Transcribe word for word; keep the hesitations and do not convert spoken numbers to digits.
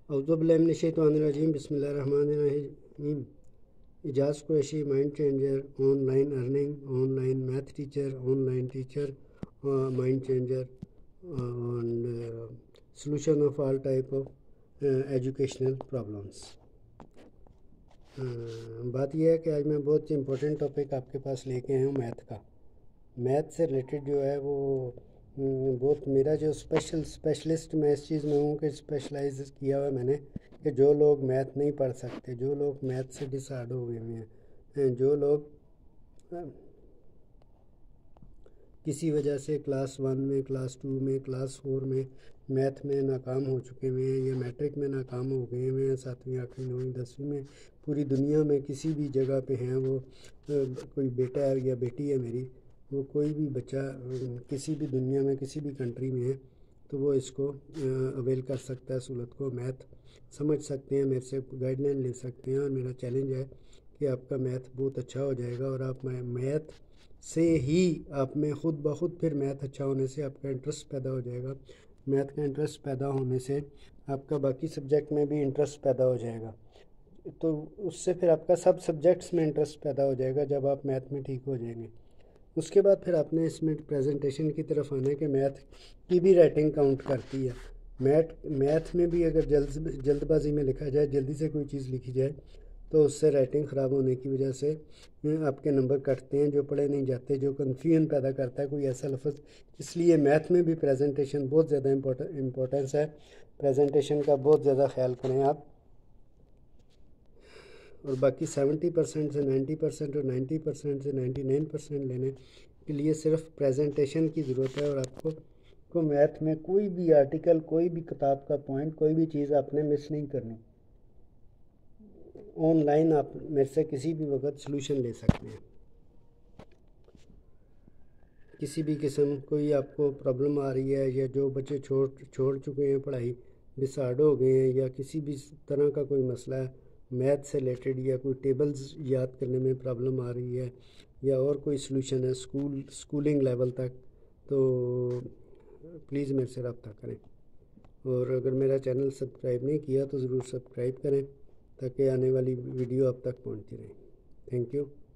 اعوذ باللہ من الشیطان الرجیم بسم اللہ الرحمن الرحیم. Ijaz Qureshi, mind changer, online earning, online math teacher, online teacher, mind changer and solution of all type of educational problems. بات یہ ہے کہ آج میں بہت امپورٹنٹ ٹاپک آپ کے پاس لے کے آیا ہوں, میتھ کا. میتھ سے ریلیٹڈ جو ہے وہ بہت میرا جو اسپیشل اسپیشلسٹ میں اس چیز میں ہوں کہ اسپیشلائز کیا ہوا ہے میں نے کہ جو لوگ میتھ نہیں پڑھ سکتے, جو لوگ میتھ سے ڈس آرڈر ہو گئے ہوئے ہیں, جو لوگ کسی وجہ سے کلاس ون میں, کلاس ٹو میں, کلاس فور میں میتھ میں ناکام ہو چکے ہوئے ہیں یا میٹرک میں ناکام ہو گئے ہوئے ہیں, ساتویں آٹھویں نویں دسویں میں, پوری دنیا میں کسی بھی جگہ پہ ہیں, وہ کوئی بیٹا ہے یا بیٹی ہے میری, وہ کوئی بھی بچہ کسی بھی دنیا میں کسی بھی کنٹری میں ہے تو وہ اس کو اویل کر سکتا ہے سہولت کو. میتھ سمجھ سکتے ہیں, میرے سے گائیڈ لائن لے سکتے ہیں, اور میرا چیلنج ہے کہ آپ کا میتھ بہت اچھا ہو جائے گا, اور آپ میتھ سے ہی آپ میں خود بخود پھر میتھ اچھا ہونے سے آپ کا انٹرسٹ پیدا ہو جائے گا. میتھ کا انٹرسٹ پیدا ہونے سے آپ کا باقی سبجیکٹ میں بھی انٹرسٹ پیدا ہو جائے گا, تو اس سے پھر آپ کا سب سبجیکٹس میں انٹرسٹ پیدا ہو جائے گا جب آپ میتھ میں ٹھیک ہو جائیں گے. اس کے بعد پھر آپ نے اس میں پریزنٹیشن کی طرف آنا ہے کہ میتھ کی بھی رائٹنگ کاؤنٹ کرتی ہے. میتھ میتھ میں بھی اگر جلد جلد بازی میں لکھا جائے, جلدی سے کوئی چیز لکھی جائے تو اس سے رائٹنگ خراب ہونے کی وجہ سے آپ کے نمبر کٹتے ہیں, جو پڑھے نہیں جاتے, جو کنفیوژن پیدا کرتا ہے کوئی ایسا لفظ. اس لیے میتھ میں بھی پریزنٹیشن بہت زیادہ امپورٹنس ہے, پریزنٹیشن کا بہت زیادہ خیال کریں آپ. اور باقی سیونٹی پرسینٹ سے نائنٹی پرسینٹ اور نائنٹی پرسینٹ سے نائنٹی نائن پرسینٹ لینے کے لیے صرف پریزنٹیشن کی ضرورت ہے. اور آپ کو کو میتھ میں کوئی بھی آرٹیکل, کوئی بھی کتاب کا پوائنٹ, کوئی بھی چیز آپ نے مس نہیں کرنی. آن لائن آپ میرے سے کسی بھی وقت سلوشن لے سکتے ہیں. کسی بھی قسم کوئی آپ کو پرابلم آ رہی ہے, یا جو بچے چھوڑ چھوڑ چکے ہیں پڑھائی, ڈسارڈ ہو گئے ہیں, یا کسی بھی طرح کا کوئی مسئلہ ہے میتھ سے ریلیٹڈ, یا کوئی ٹیبلز یاد کرنے میں پرابلم آ رہی ہے, یا اور کوئی سلوشن ہے اسکول اسکولنگ لیول تک, تو پلیز میرے سے رابطہ کریں. اور اگر میرا چینل سبسکرائب نہیں کیا تو ضرور سبسکرائب کریں تاکہ آنے والی ویڈیو آپ تک پہنچتی رہے. Thank you.